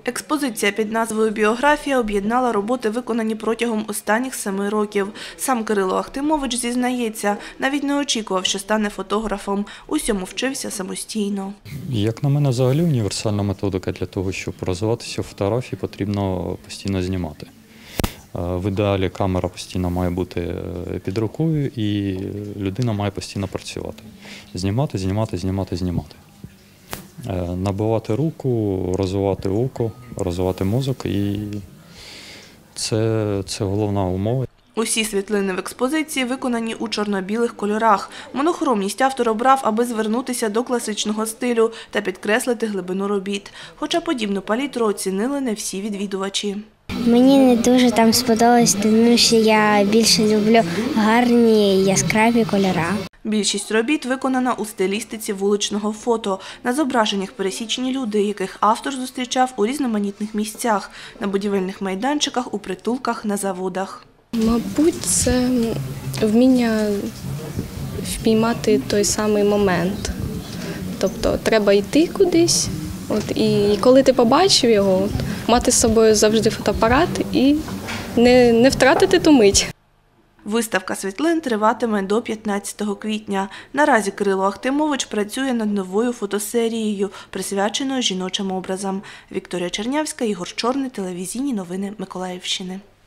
Експозиція під назвою «Біографія» об'єднала роботи, виконані протягом останніх 7 років. Сам Кирило Ахтимович зізнається, навіть не очікував, що стане фотографом. Усьому вчився самостійно. Як на мене, взагалі універсальна методика для того, щоб розвиватися в фотографії, потрібно постійно знімати. В ідеалі камера постійно має бути під рукою і людина має постійно працювати. Знімати, знімати, знімати, знімати. Набивати руку, розвивати око, розвивати мозок, і це головна умова. Усі світлини в експозиції виконані у чорно-білих кольорах. Монохромність автор обрав, аби звернутися до класичного стилю та підкреслити глибину робіт. Хоча подібну палітру оцінили не всі відвідувачі. Мені не дуже там сподобалось, тому що я більше люблю гарні яскраві кольори. Більшість робіт виконана у стилістиці вуличного фото. На зображеннях пересічні люди, яких автор зустрічав у різноманітних місцях – на будівельних майданчиках, у притулках, на заводах. Мабуть, це вміння впіймати той самий момент. Тобто треба йти кудись, і коли ти побачив його, мати з собою завжди фотоапарат і не втратити ту мить. Виставка світлин триватиме до 15 квітня. Наразі Кирило Ахтимович працює над новою фотосерією, присвяченою жіночим образам. Вікторія Чернявська, Ігор Чорний, телевізійні новини Миколаївщини.